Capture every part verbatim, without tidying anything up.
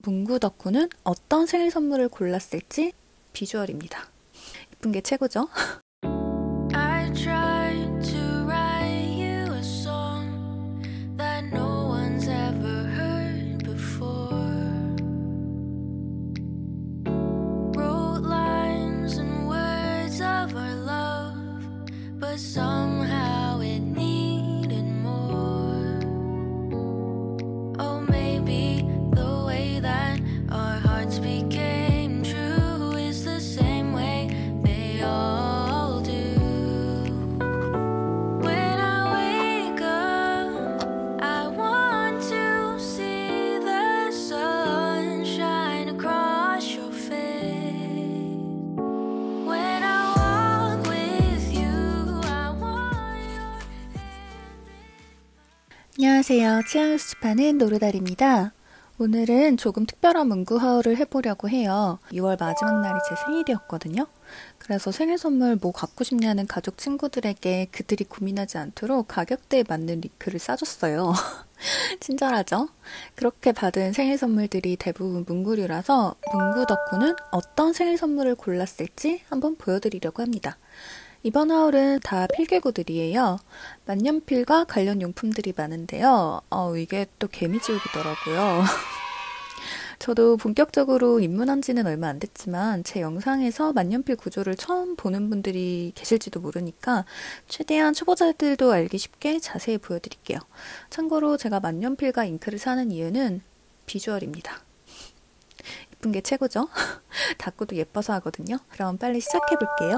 문구 덕후는 어떤 생일 선물을 골랐을지 비주얼입니다. 예쁜 게 최고죠? I tried to write you a song that no one's ever heard before. Wrote lines and words of our love, but somehow it needed more. Oh, maybe the way that our hearts became true is the same way they all do. When I wake up, I want to see the sun shine across your face. When I walk with you, I want your hand. 안녕하세요. 취향을 수집하는 노르달입니다. 오늘은 조금 특별한 문구 하울을 해보려고 해요. 유월 마지막 날이 제 생일이었거든요. 그래서 생일 선물 뭐 갖고 싶냐는 가족 친구들에게 그들이 고민하지 않도록 가격대에 맞는 링크를 싸줬어요. 친절하죠? 그렇게 받은 생일 선물들이 대부분 문구류라서 문구 덕후는 어떤 생일 선물을 골랐을지 한번 보여드리려고 합니다. 이번 하울은 다 필개구들이에요. 만년필과 관련 용품들이 많은데요. 어, 이게 또 개미지옥이더라고요. 저도 본격적으로 입문한 지는 얼마 안 됐지만 제 영상에서 만년필 구조를 처음 보는 분들이 계실지도 모르니까 최대한 초보자들도 알기 쉽게 자세히 보여드릴게요. 참고로 제가 만년필과 잉크를 사는 이유는 비주얼입니다. 예쁜 게 최고죠? 닦고도 예뻐서 하거든요. 그럼 빨리 시작해볼게요.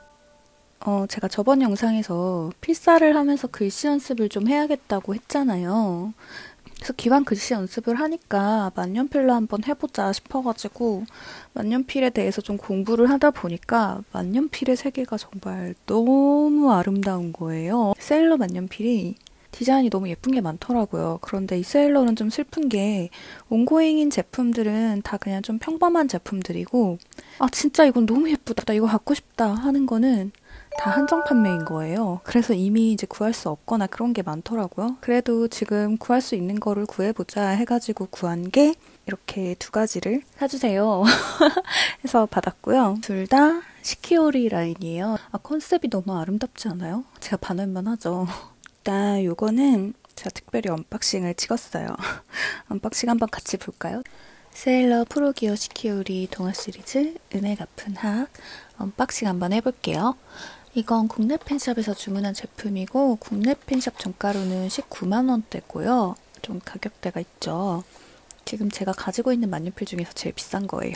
어, 제가 저번 영상에서 필사를 하면서 글씨 연습을 좀 해야겠다고 했잖아요. 그래서 기왕 글씨 연습을 하니까 만년필로 한번 해보자 싶어가지고 만년필에 대해서 좀 공부를 하다 보니까 만년필의 세계가 정말 너무 아름다운 거예요. 세일러 만년필이 디자인이 너무 예쁜 게 많더라고요. 그런데 이 세일러는 좀 슬픈 게 온고잉인 제품들은 다 그냥 좀 평범한 제품들이고 아 진짜 이건 너무 예쁘다, 나 이거 갖고 싶다 하는 거는 다 한정 판매인 거예요. 그래서 이미 이제 구할 수 없거나 그런 게 많더라고요. 그래도 지금 구할 수 있는 거를 구해보자 해가지고 구한 게 이렇게 두 가지를 사주세요. 해서 받았고요. 둘 다 시키오리 라인이에요. 아, 컨셉이 너무 아름답지 않아요? 제가 반할만 하죠. 일단 요거는 제가 특별히 언박싱을 찍었어요. 언박싱 한번 같이 볼까요? 세일러 프로기어 시키오리 동화 시리즈 은혜 갚은 학 언박싱 한번 해볼게요. 이건 국내 팬샵에서 주문한 제품이고 국내 팬샵 정가로는 십구만 원대고요. 좀 가격대가 있죠. 지금 제가 가지고 있는 만년필 중에서 제일 비싼 거예요.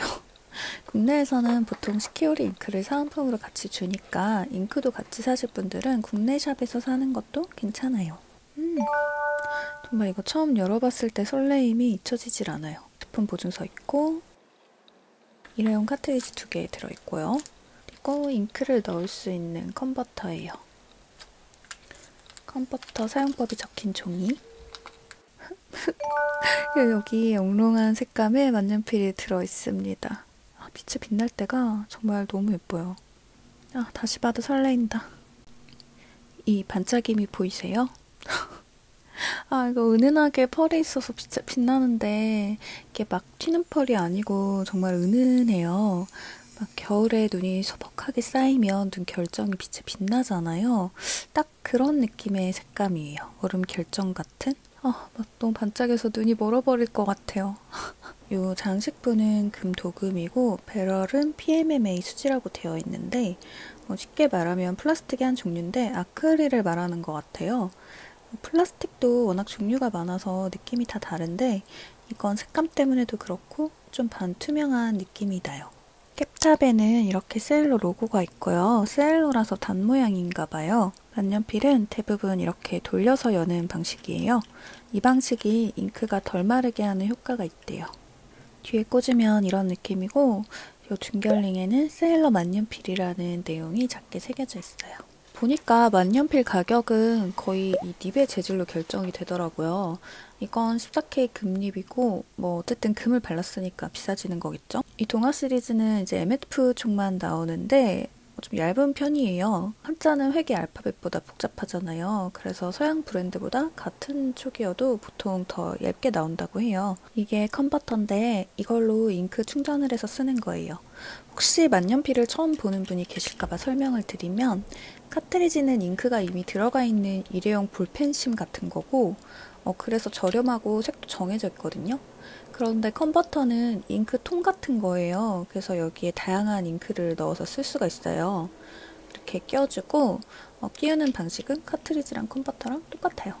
국내에서는 보통 시키오리 잉크를 사은품으로 같이 주니까 잉크도 같이 사실 분들은 국내 샵에서 사는 것도 괜찮아요. 음, 정말 이거 처음 열어봤을 때 설레임이 잊혀지질 않아요. 제품 보증서 있고 일회용 카트리지 두 개 들어있고요. 그리고 잉크를 넣을 수 있는 컨버터예요. 컨버터 사용법이 적힌 종이. 여기 영롱한 색감의 만년필이 들어있습니다. 아, 빛이 빛날 때가 정말 너무 예뻐요. 아, 다시 봐도 설레인다. 이 반짝임이 보이세요? 아, 이거 은은하게 펄이 있어서 진짜 빛나는데 이게 막 튀는 펄이 아니고 정말 은은해요. 막 겨울에 눈이 소복하게 쌓이면 눈 결정이 빛에 빛나잖아요. 딱 그런 느낌의 색감이에요. 얼음 결정 같은? 아, 막 너무 반짝여서 눈이 멀어버릴 것 같아요. 이 장식부는 금도금이고 배럴은 피엠엠에이 수지라고 되어 있는데 뭐 쉽게 말하면 플라스틱의 한 종류인데 아크릴을 말하는 것 같아요. 플라스틱도 워낙 종류가 많아서 느낌이 다 다른데 이건 색감 때문에도 그렇고 좀 반투명한 느낌이 나요. 캡탑에는 이렇게 세일러 로고가 있고요. 세일러라서 단 모양인가 봐요. 만년필은 대부분 이렇게 돌려서 여는 방식이에요. 이 방식이 잉크가 덜 마르게 하는 효과가 있대요. 뒤에 꽂으면 이런 느낌이고 이 중결링에는 세일러 만년필이라는 내용이 작게 새겨져 있어요. 보니까 만년필 가격은 거의 이 립의 재질로 결정이 되더라고요. 이건 십사 케이 금립이고 뭐 어쨌든 금을 발랐으니까 비싸지는 거겠죠? 이 동화 시리즈는 이제 엠에프 총만 나오는데 좀 얇은 편이에요. 한자는 회계 알파벳보다 복잡하잖아요. 그래서 서양 브랜드보다 같은 촉이어도 보통 더 얇게 나온다고 해요. 이게 컨버터인데 이걸로 잉크 충전을 해서 쓰는 거예요. 혹시 만년필을 처음 보는 분이 계실까봐 설명을 드리면 카트리지는 잉크가 이미 들어가 있는 일회용 볼펜심 같은 거고 어, 그래서 저렴하고 색도 정해져 있거든요. 그런데 컨버터는 잉크통 같은 거예요. 그래서 여기에 다양한 잉크를 넣어서 쓸 수가 있어요. 이렇게 끼워주고 어, 끼우는 방식은 카트리지랑 컨버터랑 똑같아요.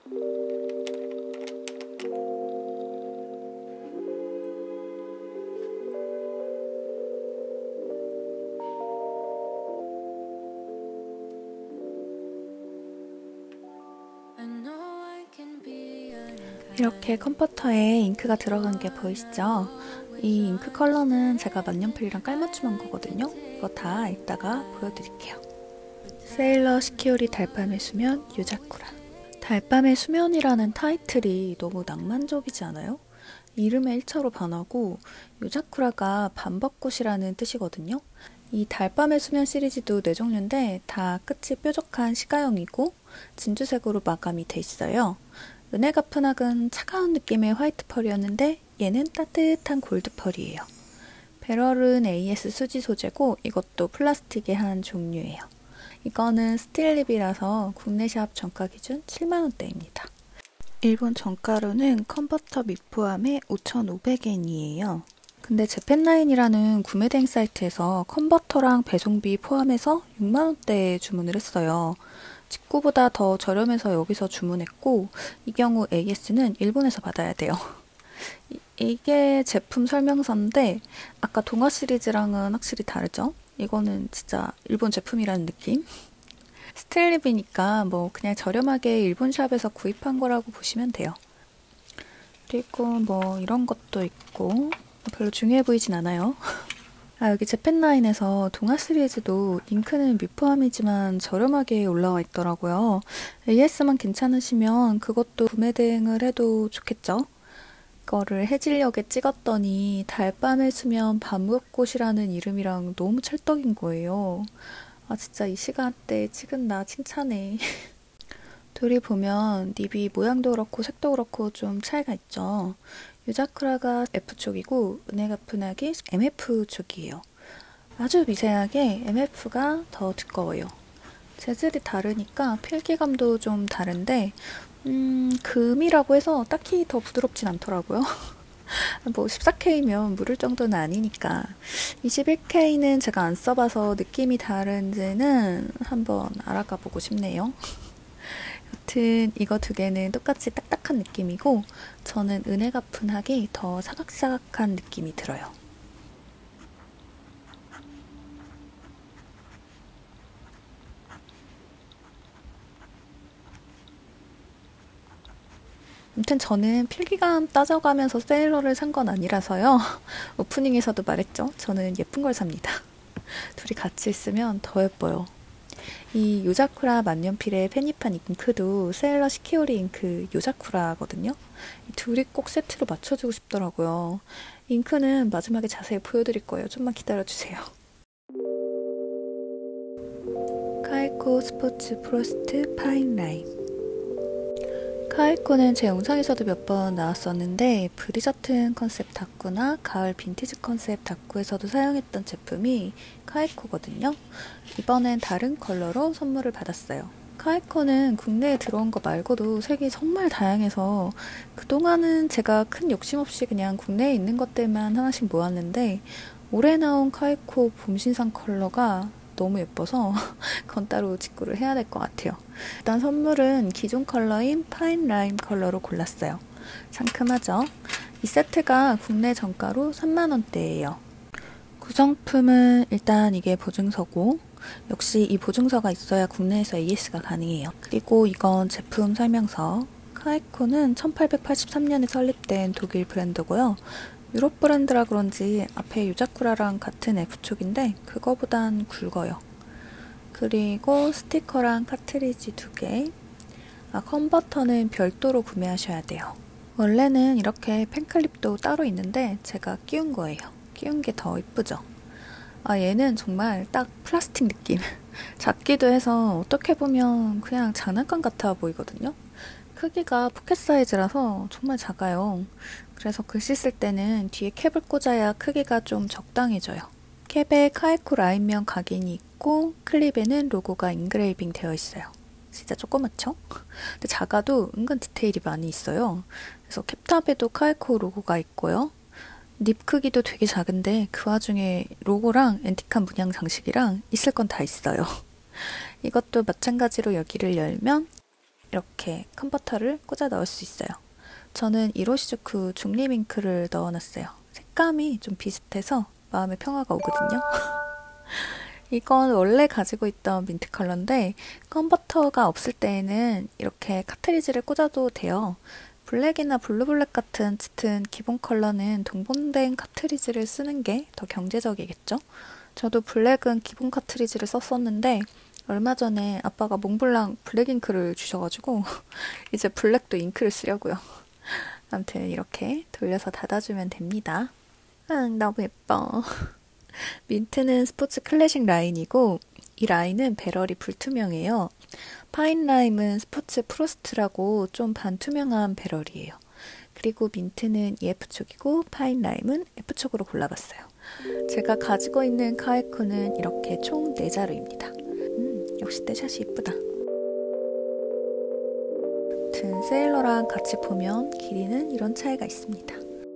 이렇게 컨버터에 잉크가 들어간 게 보이시죠? 이 잉크 컬러는 제가 만년필이랑 깔맞춤한 거거든요. 이거 다 이따가 보여드릴게요. 세일러 시키오리 달밤의 수면 유자쿠라. 달밤의 수면이라는 타이틀이 너무 낭만적이지 않아요? 이름의 일차로 반하고 유자쿠라가 밤벚꽃이라는 뜻이거든요. 이 달밤의 수면 시리즈도 네 종류인데 다 끝이 뾰족한 시가형이고 진주색으로 마감이 돼 있어요. 은혜가 푸낙은 차가운 느낌의 화이트 펄이었는데 얘는 따뜻한 골드 펄이에요. 배럴은 에이에스 수지 소재고 이것도 플라스틱의 한 종류예요. 이거는 스틸립이라서 국내 샵 정가 기준 칠만 원대입니다. 일본 정가로는 컨버터 미포함에 오천오백 엔이에요. 근데 재팬라인이라는 구매 대행 사이트에서 컨버터랑 배송비 포함해서 육만 원대에 주문을 했어요. 직구보다 더 저렴해서 여기서 주문했고 이 경우 에이에스는 일본에서 받아야 돼요. 이, 이게 제품 설명서인데 아까 동화 시리즈랑은 확실히 다르죠? 이거는 진짜 일본 제품이라는 느낌? 스틸립이니까 뭐 그냥 저렴하게 일본 샵에서 구입한 거라고 보시면 돼요. 그리고 뭐 이런 것도 있고 별로 중요해 보이진 않아요. 아, 여기 재팬라인에서 동화 시리즈도 잉크는 미포함이지만 저렴하게 올라와 있더라고요. 에이에스만 괜찮으시면 그것도 구매 대행을 해도 좋겠죠? 이거를 해질녘에 찍었더니 달밤의 수면 밤벚꽃이라는 이름이랑 너무 찰떡인 거예요. 아 진짜 이 시간대에 찍은 나 칭찬해. 둘이 보면 립이 모양도 그렇고 색도 그렇고 좀 차이가 있죠. 유자쿠라가 F쪽이고 은혜가 푸낙이 엠에프 쪽이에요. 아주 미세하게 엠에프가 더 두꺼워요. 재질이 다르니까 필기감도 좀 다른데 음, 금이라고 해서 딱히 더 부드럽진 않더라고요. 뭐 십사 케이면 물을 정도는 아니니까. 이십일 케이는 제가 안 써봐서 느낌이 다른지는 한번 알아가 보고 싶네요. 여튼 이거 두 개는 똑같이 딱딱한 느낌이고 저는 은혜가 푸낙이 더 사각사각한 느낌이 들어요. 아무튼 저는 필기감 따져가면서 세일러를 산 건 아니라서요. 오프닝에서도 말했죠. 저는 예쁜 걸 삽니다. 둘이 같이 있으면 더 예뻐요. 이 요자쿠라 만년필의 페니판 잉크도 세일러 시키오리 잉크 요자쿠라거든요. 이 둘이 꼭 세트로 맞춰주고 싶더라고요. 잉크는 마지막에 자세히 보여드릴 거예요. 좀만 기다려주세요. 카이코 스포츠 프로스트 파인 라인. 카이코는 제 영상에서도 몇 번 나왔었는데 브리저튼 컨셉 다꾸나 가을 빈티지 컨셉 다꾸에서도 사용했던 제품이 카이코거든요. 이번엔 다른 컬러로 선물을 받았어요. 카이코는 국내에 들어온 거 말고도 색이 정말 다양해서 그동안은 제가 큰 욕심 없이 그냥 국내에 있는 것들만 하나씩 모았는데 올해 나온 카이코 봄신상 컬러가 너무 예뻐서 그건 따로 직구를 해야 될 것 같아요. 일단 선물은 기존 컬러인 파인 라임 컬러로 골랐어요. 상큼하죠? 이 세트가 국내 정가로 삼만 원대예요. 구성품은 일단 이게 보증서고 역시 이 보증서가 있어야 국내에서 에이에스가 가능해요. 그리고 이건 제품 설명서. 카이코는 천팔백팔십삼 년에 설립된 독일 브랜드고요. 유럽 브랜드라 그런지 앞에 유자쿠라랑 같은 F촉인데 그거보단 굵어요. 그리고 스티커랑 카트리지 두 개. 아, 컨버터는 별도로 구매하셔야 돼요. 원래는 이렇게 펜클립도 따로 있는데 제가 끼운 거예요. 끼운 게 더 이쁘죠? 아, 얘는 정말 딱 플라스틱 느낌. 작기도 해서 어떻게 보면 그냥 장난감 같아 보이거든요. 크기가 포켓 사이즈라서 정말 작아요. 그래서 글씨 쓸 때는 뒤에 캡을 꽂아야 크기가 좀 적당해져요. 캡에 카이코 라인면 각인이 있고 클립에는 로고가 인그레이빙 되어 있어요. 진짜 조그맣죠? 근데 작아도 은근 디테일이 많이 있어요. 그래서 캡탑에도 카이코 로고가 있고요. 닙 크기도 되게 작은데 그 와중에 로고랑 앤틱한 문양 장식이랑 있을 건 다 있어요. 이것도 마찬가지로 여기를 열면 이렇게 컨버터를 꽂아 넣을 수 있어요. 저는 이로시즈쿠 중립 잉크를 넣어놨어요. 색감이 좀 비슷해서 마음의 평화가 오거든요. 이건 원래 가지고 있던 민트 컬러인데 컨버터가 없을 때에는 이렇게 카트리지를 꽂아도 돼요. 블랙이나 블루블랙 같은 짙은 기본 컬러는 동봉된 카트리지를 쓰는 게 더 경제적이겠죠? 저도 블랙은 기본 카트리지를 썼었는데 얼마 전에 아빠가 몽블랑 블랙 잉크를 주셔가지고 이제 블랙도 잉크를 쓰려고요. 아무튼 이렇게 돌려서 닫아주면 됩니다. 응, 너무 예뻐. 민트는 스포츠 클래식 라인이고 이 라인은 배럴이 불투명해요. 파인 라임은 스포츠 프로스트라고 좀 반투명한 배럴이에요. 그리고 민트는 이에프촉이고 파인 라임은 에프촉으로 골라봤어요. 제가 가지고 있는 카이코는 이렇게 총 네 자루입니다. 음, 역시 떼샷이 이쁘다. 아무튼 세일러랑 같이 보면 길이는 이런 차이가 있습니다.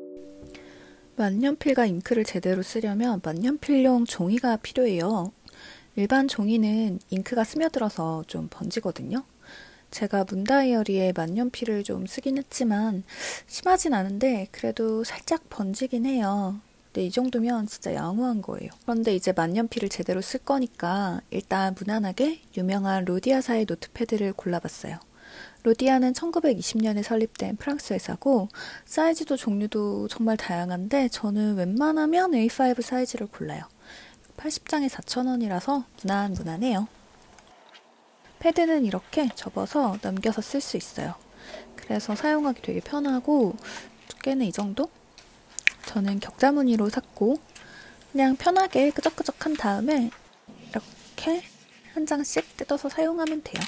만년필과 잉크를 제대로 쓰려면 만년필용 종이가 필요해요. 일반 종이는 잉크가 스며들어서 좀 번지거든요. 제가 문다이어리에 만년필을 좀 쓰긴 했지만 심하진 않은데 그래도 살짝 번지긴 해요. 근데 이 정도면 진짜 양호한 거예요. 그런데 이제 만년필을 제대로 쓸 거니까 일단 무난하게 유명한 로디아사의 노트패드를 골라봤어요. 로디아는 천구백이십 년에 설립된 프랑스 회사고 사이즈도 종류도 정말 다양한데 저는 웬만하면 에이 파이브 사이즈를 골라요. 팔십 장에 사천 원이라서 무난무난해요. 패드는 이렇게 접어서 넘겨서 쓸 수 있어요. 그래서 사용하기 되게 편하고 두께는 이 정도? 저는 격자무늬로 샀고 그냥 편하게 끄적끄적한 다음에 이렇게 한 장씩 뜯어서 사용하면 돼요.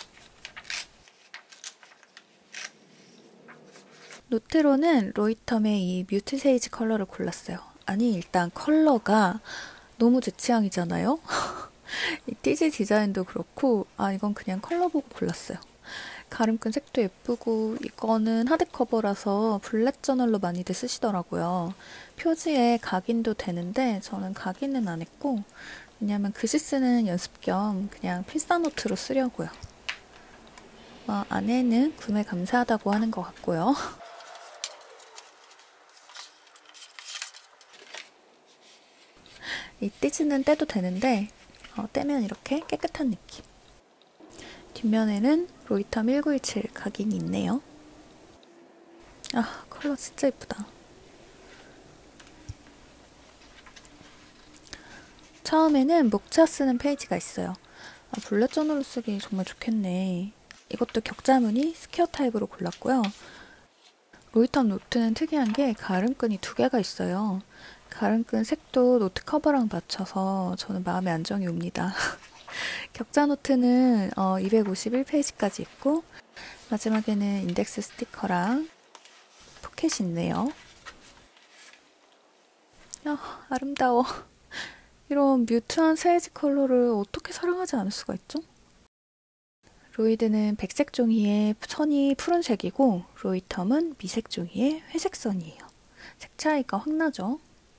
노트로는 로이텀의 이 뮤트 세이지 컬러를 골랐어요. 아니 일단 컬러가 너무 제 취향이잖아요? 이 띠지 디자인도 그렇고 아 이건 그냥 컬러 보고 골랐어요. 가름끈 색도 예쁘고 이거는 하드커버라서 블랙 저널로 많이들 쓰시더라고요. 표지에 각인도 되는데 저는 각인은 안 했고 왜냐면 글씨 쓰는 연습 겸 그냥 필사노트로 쓰려고요. 어, 안에는 구매 감사하다고 하는 것 같고요. 이 띠지는 떼도 되는데 어, 떼면 이렇게 깨끗한 느낌. 뒷면에는 로이텀 천구백십칠 각인이 있네요. 아 컬러 진짜 예쁘다. 처음에는 목차 쓰는 페이지가 있어요. 아, 블랙 저널로 쓰기 정말 좋겠네. 이것도 격자무늬 스퀘어 타입으로 골랐고요. 로이텀 노트는 특이한 게 가름끈이 두 개가 있어요. 가름끈 색도 노트 커버랑 맞춰서 저는 마음의 안정이 옵니다. 격자 노트는 어, 이백오십일 페이지까지 있고 마지막에는 인덱스 스티커랑 포켓이 있네요. 아, 아름다워. 이런 뮤트한 세이지 컬러를 어떻게 사랑하지 않을 수가 있죠? 로이드는 백색 종이에 선이 푸른색이고 로이텀은 미색 종이에 회색 선이에요. 색 차이가 확 나죠?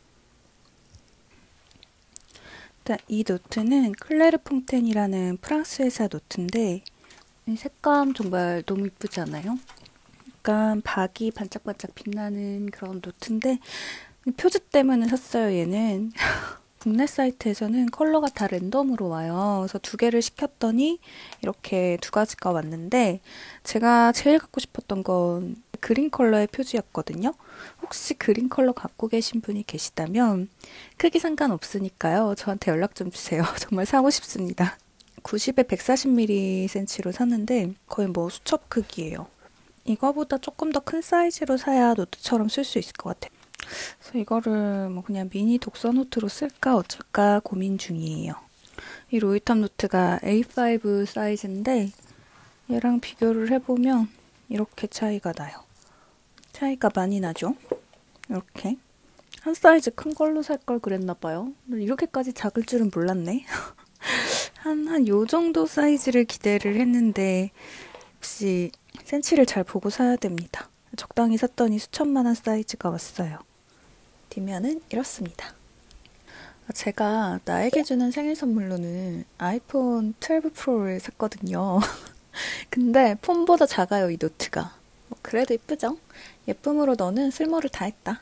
이 노트는 클레르 퐁텐이라는 프랑스 회사 노트인데 이 색감 정말 너무 이쁘지 않아요? 약간 박이 반짝반짝 빛나는 그런 노트인데 표지 때문에 샀어요, 얘는. 국내 사이트에서는 컬러가 다 랜덤으로 와요. 그래서 두 개를 시켰더니 이렇게 두 가지가 왔는데 제가 제일 갖고 싶었던 건 그린 컬러의 표지였거든요. 혹시 그린 컬러 갖고 계신 분이 계시다면 크기 상관없으니까요. 저한테 연락 좀 주세요. 정말 사고 싶습니다. 구십에 백사십 밀리미터로 샀는데 거의 뭐 수첩 크기예요. 이거보다 조금 더 큰 사이즈로 사야 노트처럼 쓸 수 있을 것 같아요. 그래서 이거를 뭐 그냥 미니 독서 노트로 쓸까 어쩔까 고민 중이에요. 이 로이탑 노트가 에이 파이브 사이즈인데 얘랑 비교를 해보면 이렇게 차이가 나요. 차이가 많이 나죠? 이렇게. 한 사이즈 큰 걸로 살 걸 그랬나봐요. 이렇게까지 작을 줄은 몰랐네. 한, 한 요 정도 사이즈를 기대를 했는데 역시 센치를 잘 보고 사야 됩니다. 적당히 샀더니 수천만 원 사이즈가 왔어요. 뒷면은 이렇습니다. 제가 나에게 주는 생일 선물로는 아이폰 트웰브 프로를 샀거든요. 근데 폰보다 작아요, 이 노트가. 뭐 그래도 예쁘죠? 예쁨으로 너는 쓸모를 다했다.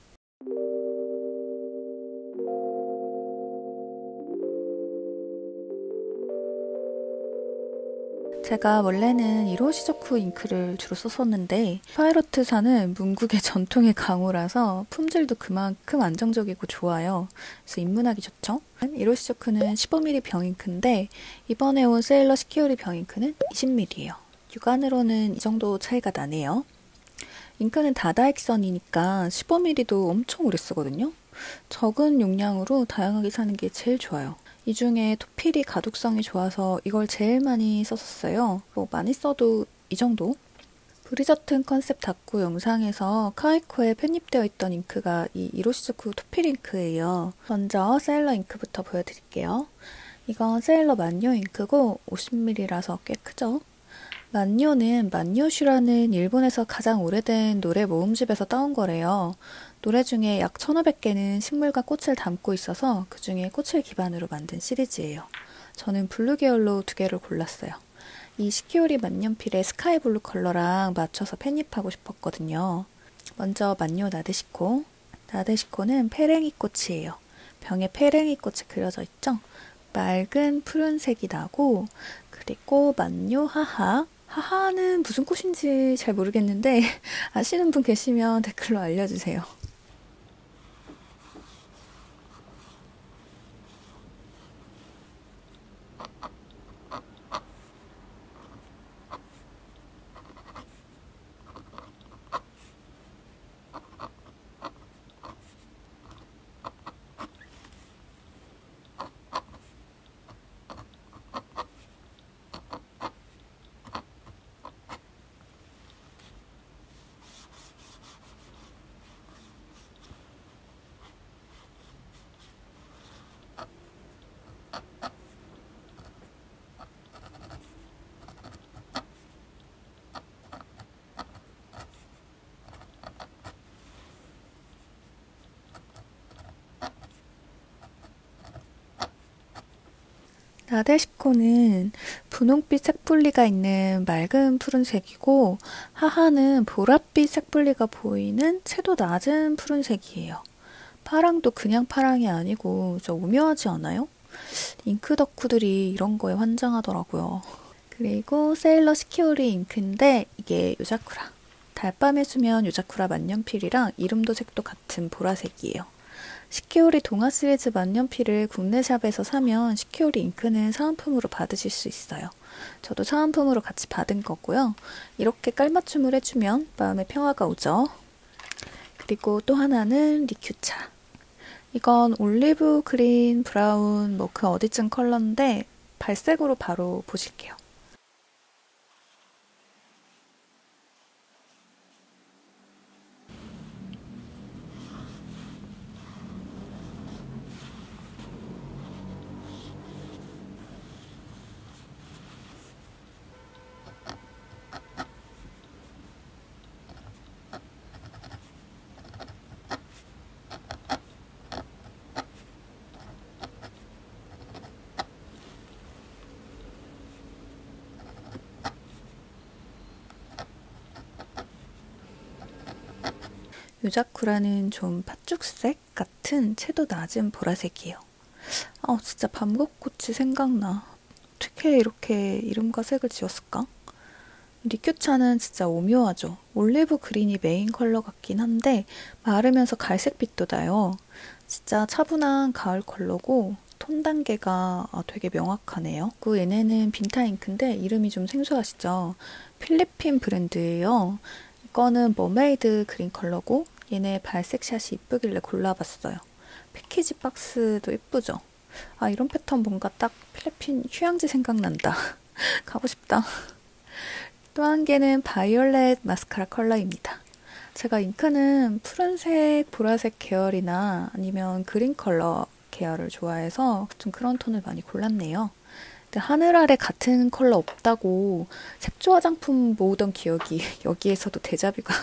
제가 원래는 이로시저쿠 잉크를 주로 썼었는데 파이로트사는 문국의 전통의 강호라서 품질도 그만큼 안정적이고 좋아요. 그래서 입문하기 좋죠. 이로시저쿠는 십오 밀리미터 병잉크인데 이번에 온 세일러 시키오리 병잉크는 이십 밀리미터예요. 육안으로는 이 정도 차이가 나네요. 잉크는 다다익선이니까 십오 밀리미터도 엄청 오래 쓰거든요. 적은 용량으로 다양하게 사는 게 제일 좋아요. 이 중에 토필이 가독성이 좋아서 이걸 제일 많이 썼었어요. 뭐 많이 써도 이 정도? 브리저튼 컨셉 다꾸 영상에서 카이코에 편입되어 있던 잉크가 이 이로시저쿠 토필 잉크예요. 먼저 세일러 잉크부터 보여드릴게요. 이건 세일러 만요 잉크고 오십 밀리미터라서 꽤 크죠? 만요는 만요슈라는 일본에서 가장 오래된 노래 모음집에서 따온 거래요. 노래 중에 약 천오백 개는 식물과 꽃을 담고 있어서 그 중에 꽃을 기반으로 만든 시리즈예요. 저는 블루 계열로 두 개를 골랐어요. 이 시키오리 만년필의 스카이 블루 컬러랑 맞춰서 펜입하고 싶었거든요. 먼저 만요 나데시코. 나데시코는 페랭이 꽃이에요. 병에 페랭이 꽃이 그려져 있죠? 맑은 푸른색이 나고 그리고 만요 하하. 하하는 무슨 꽃인지 잘 모르겠는데 아시는 분 계시면 댓글로 알려주세요. 나데시코는 분홍빛 색분리가 있는 맑은 푸른색이고 하하는 보랏빛 색분리가 보이는 채도 낮은 푸른색이에요. 파랑도 그냥 파랑이 아니고 좀 오묘하지 않아요? 잉크 덕후들이 이런 거에 환장하더라고요. 그리고 세일러 시키오리 잉크인데 이게 요자쿠라. 달밤의 수면 요자쿠라 만년필이랑 이름도 색도 같은 보라색이에요. 시키오리 동화 시리즈 만년필을 국내 샵에서 사면 시키오리 잉크는 사은품으로 받으실 수 있어요. 저도 사은품으로 같이 받은 거고요. 이렇게 깔맞춤을 해주면 마음의 평화가 오죠. 그리고 또 하나는 리큐차. 이건 올리브, 그린, 브라운 뭐 그 어디쯤 컬러인데 발색으로 바로 보실게요. 요자쿠라는 좀 팥죽색 같은 채도 낮은 보라색이에요. 아, 진짜 밤꽃꽃이 생각나. 어떻게 이렇게 이름과 색을 지었을까? 리큐차는 진짜 오묘하죠. 올리브 그린이 메인 컬러 같긴 한데 마르면서 갈색빛도 나요. 진짜 차분한 가을 컬러고 톤 단계가 되게 명확하네요. 그 얘네는 빈타 잉크인데 이름이 좀 생소하시죠? 필리핀 브랜드예요. 이거는 머메이드 그린 컬러고 얘네 발색샷이 이쁘길래 골라봤어요. 패키지 박스도 예쁘죠? 아, 이런 패턴 뭔가 딱 필리핀 휴양지 생각난다. 가고 싶다. 또 한 개는 바이올렛 마스카라 컬러입니다. 제가 잉크는 푸른색, 보라색 계열이나 아니면 그린 컬러 계열을 좋아해서 좀 그런 톤을 많이 골랐네요. 근데 하늘 아래 같은 컬러 없다고 색조 화장품 모으던 기억이 여기에서도 데자뷰가.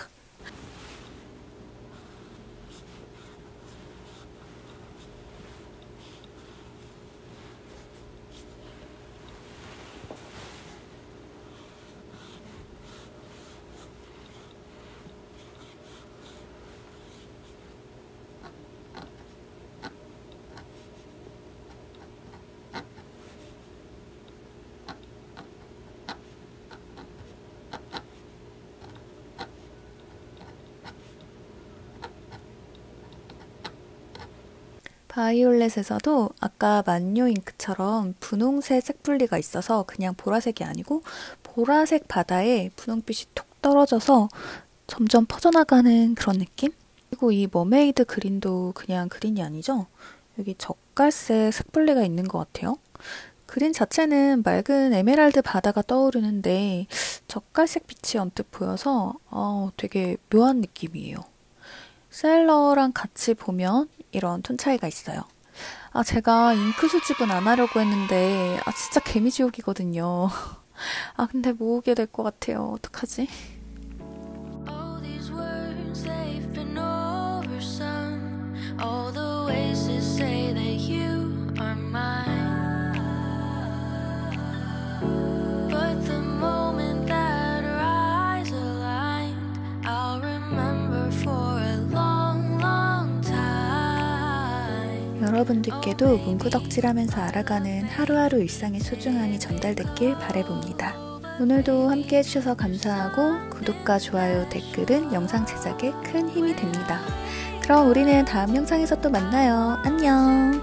바이올렛에서도 아까 만요 잉크처럼 분홍색 색분리가 있어서 그냥 보라색이 아니고 보라색 바다에 분홍빛이 톡 떨어져서 점점 퍼져나가는 그런 느낌? 그리고 이 머메이드 그린도 그냥 그린이 아니죠? 여기 젓갈색 색분리가 있는 것 같아요. 그린 자체는 맑은 에메랄드 바다가 떠오르는데 젓갈색 빛이 언뜻 보여서 어, 되게 묘한 느낌이에요. 셀러랑 같이 보면 이런 톤 차이가 있어요. 아, 제가 잉크 수집은 안 하려고 했는데 아, 진짜 개미지옥이거든요. 아, 근데 모으게 될 것 같아요. 어떡하지? All these words they've been oversung. All the ways to say that you are mine. But the moment that our eyes aligned, I'll remember for a long, long time. 여러분들께도 문구덕질하면서 알아가는 하루하루 일상의 소중함이 전달됐길 바라봅니다. 오늘도 함께 해주셔서 감사하고 구독과 좋아요, 댓글은 영상 제작에 큰 힘이 됩니다. 그럼 우리는 다음 영상에서 또 만나요. 안녕!